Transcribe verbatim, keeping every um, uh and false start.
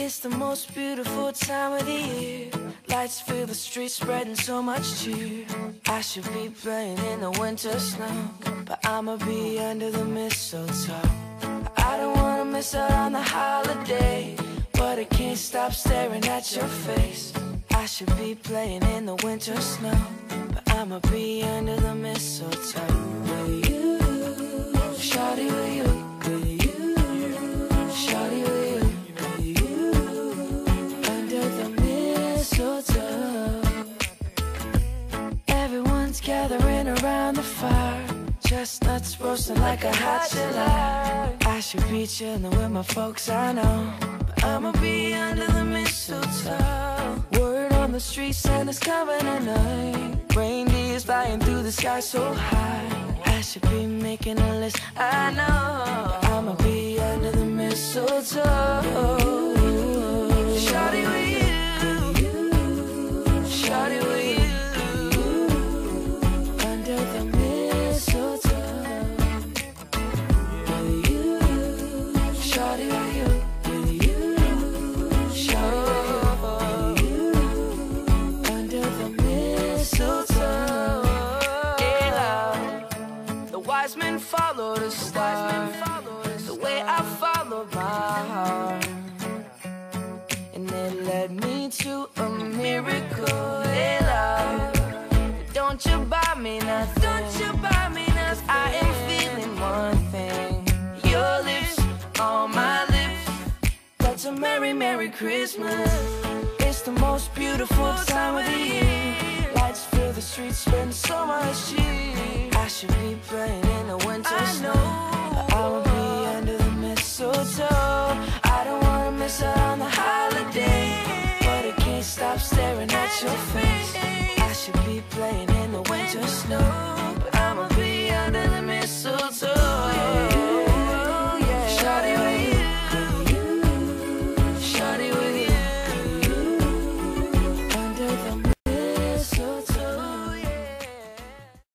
It's the most beautiful time of the year. Lights fill the streets, spreading so much cheer. I should be playing in the winter snow, but I'ma be under the mistletoe. I don't wanna miss out on the holiday, but I can't stop staring at your face. I should be playing in the winter snow, but I'ma be under the mistletoe. With you, shawty, with you, with you, shawty, with you, with you, under the mistletoe. Everyone's gathering around the fire, chestnuts roasting like a hot July. I should be chilling with my folks, I know, but I'ma be under the mistletoe. Word on the street, Santa's coming tonight. Reindeer's flying through the sky so high. I should be making a list, I know, but I'ma be under the mistletoe. Shawty with you, shawty with you, under the mistletoe. With you, shawty with you, with you, shawty with you, under the mistletoe. Yeah, the wise men follow the star, the way I follow my heart, and it led me to a miracle. Hey, love, don't you buy me nothing, don't you buy me nothing. I am feeling one thing, your lips on my lips. That's a merry, merry Christmas. It's the most beautiful time of the year. Lights fill the streets, spend so much cheer. I should be playing